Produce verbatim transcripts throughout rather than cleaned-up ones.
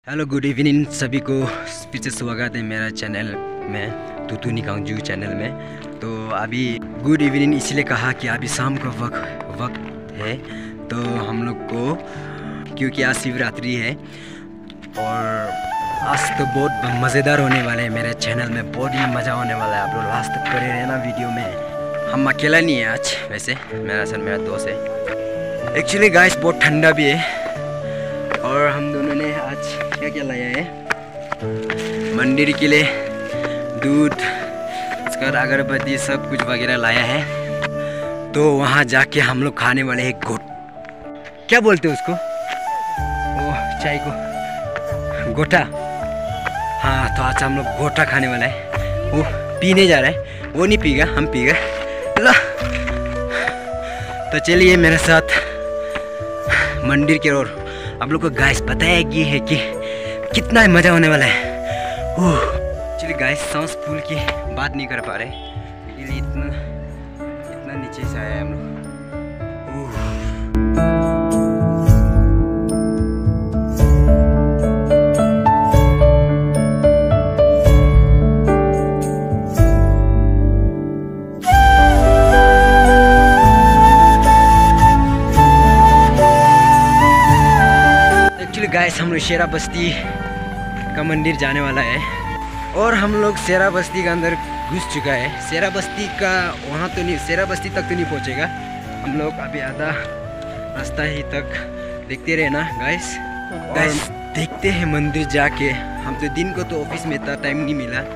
Hello good evening सभी को फिर से स्वागत है मेरा चैनल में तुतु निकांजू चैनल में। तो अभी गुड इवनिंग इसलिए कहा कि अभी शाम का वक्त वक्त है, तो हम लोग को क्योंकि आज शिवरात्रि है और आज तो बहुत मज़ेदार होने वाला है। मेरे चैनल में बहुत ही मज़ा होने वाला है, आप लोग लास्ट तक करे रहना वीडियो में। हम अकेला नहीं है आज, वैसे मेरा सर मेरा दोस्त है। एक्चुअली गाइस बहुत ठंडा भी है और हम दोनों ने आज क्या क्या लाया है मंदिर के लिए, दूध, उसका अगरबत्ती सब कुछ वगैरह लाया है। तो वहाँ जाके हम लोग खाने वाले हैं गोट, क्या बोलते हैं उसको, वो चाय को गोटा। हाँ, तो आज हम लोग गोटा खाने वाला है। वो पीने जा रहा है, वो नहीं पीगा, हम पीगा। ला तो चलिए मेरे साथ मंदिर के ओर। आप लोग को गाइस पता है कि है कि कितना मज़ा होने वाला है। चलिए गाइस, सांस फूल की बात नहीं कर पा रहे, इसलिए इतना इतना नीचे से आया है हम लोग। गाइस हम लोग शेरा बस्ती का मंदिर जाने वाला है और हम लोग शेरा बस्ती के अंदर घुस चुका है। शेरा बस्ती का वहाँ तो नहीं, शेरा बस्ती तक तो नहीं पहुँचेगा हम लोग, अभी आधा रास्ता ही तक। देखते रहना गाइस। गाइस देखते हैं मंदिर जाके। हम तो दिन को तो ऑफिस में इतना टाइम नहीं मिला,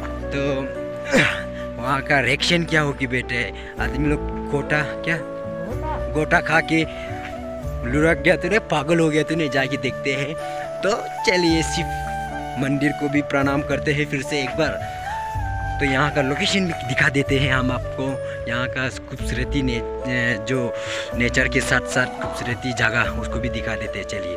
तो वहाँ का रिएक्शन क्या होगी बेटे। आदमी लोग गोटा क्या गोटा खा के लुढ़क गया तो नहीं, पागल हो गया तो नहीं, जाके देखते हैं। तो चलिए शिव मंदिर को भी प्रणाम करते हैं फिर से एक बार। तो यहाँ का लोकेशन भी दिखा देते हैं हम आपको, यहाँ का खूबसूरती ने जो नेचर के साथ साथ खूबसूरती जगह उसको भी दिखा देते हैं। चलिए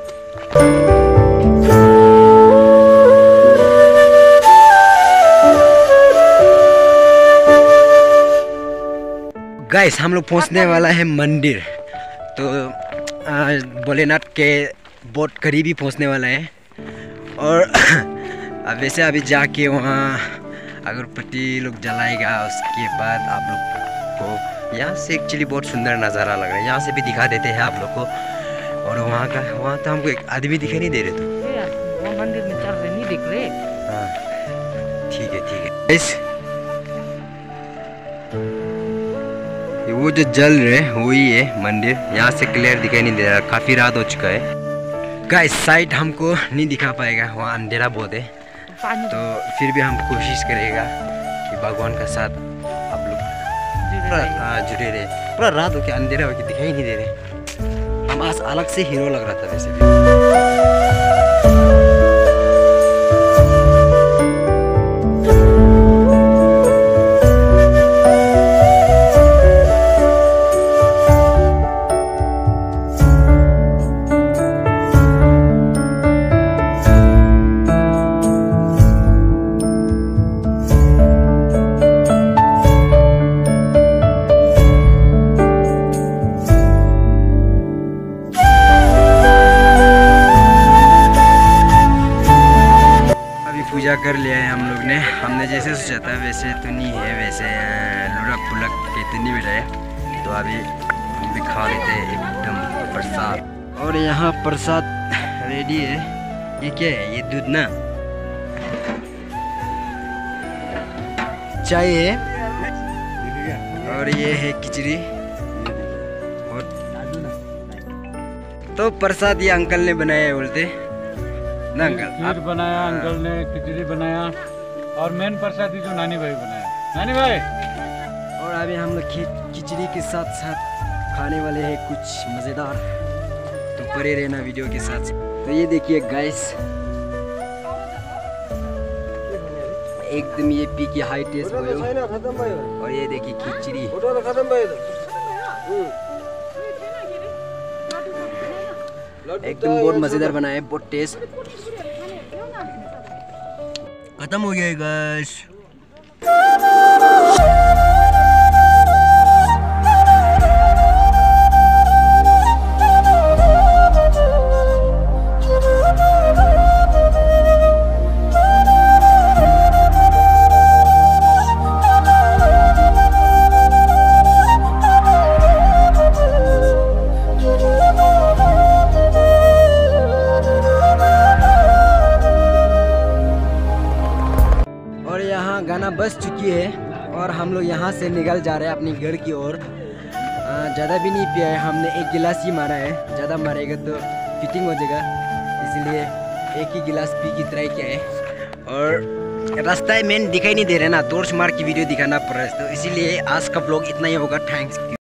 गाइस हम लोग पहुँचने वाला है मंदिर। तो भोलेनाथ के बहुत करीब ही पहुँचने वाला है और अब वैसे अभी जाके वहाँ अगरबत्ती लोग जलाएगा। उसके बाद आप लोग को यहाँ से एक्चुअली बहुत सुंदर नज़ारा लग रहा है, यहाँ से भी दिखा देते हैं आप लोग को। और वहाँ का वहाँ तो हमको एक आदमी दिखाई नहीं दे रहे, तो वो मंदिर में चल रहे नहीं दिख रहे। हाँ ठीक है ठीक है। इस वो जो जल रहे वही है मंदिर, यहाँ से क्लियर दिखाई नहीं दे रहा, काफ़ी रात हो चुका है। गाइस साइड हमको नहीं दिखा पाएगा, वहाँ अंधेरा बहुत है, तो फिर भी हम कोशिश करेगा कि भगवान का साथ आप लोग पूरा जुड़े रहे। पूरा रात हो के अंधेरा हो के दिखाई नहीं दे रहे। हम आज अलग से हीरो लग रहा था वैसे भी। पूजा कर लिया है हम लोग ने। हमने जैसे सोचा था वैसे तो नहीं है, वैसे लुढ़क पुलक के तो नहीं मिला है। तो अभी हम भी खा लेते हैं एकदम प्रसाद। और यहाँ प्रसाद रेडी है। ये क्या है, ये दूध ना, चाय है और ये है खिचड़ी। और तो प्रसाद ये अंकल ने बनाया है बोलते ना अंकल? खीर बनाया अंकल ने, खिचड़ी बनाया और मेन प्रसादी जो नानी भाई बनाया। नानी भाई और अभी हम लोग खिचड़ी के साथ साथ खाने वाले हैं कुछ मज़ेदार, तो परे रहना वीडियो के साथ। तो ये देखिए गाइस, एकदम ये पी की हाई टेस्ट भयो। और ये देखिए खिचड़ी, एकदम बहुत मज़ेदार बनाया है, बहुत टेस्ट। खत्म हो गया है गाइस। खाना बच चुकी है और हम लोग यहाँ से निकल जा रहे हैं अपने घर की ओर। ज़्यादा भी नहीं पिया है हमने, एक गिलास ही मारा है, ज़्यादा मारेगा तो फिटिंग हो जाएगा, इसलिए एक ही गिलास पी की ट्राई किया है। और रास्ता मेन दिखाई नहीं दे रहा है ना, टॉर्च मार की वीडियो दिखाना पड़ रहा है, तो इसीलिए आज का ब्लॉग इतना ही होगा। थैंक्स।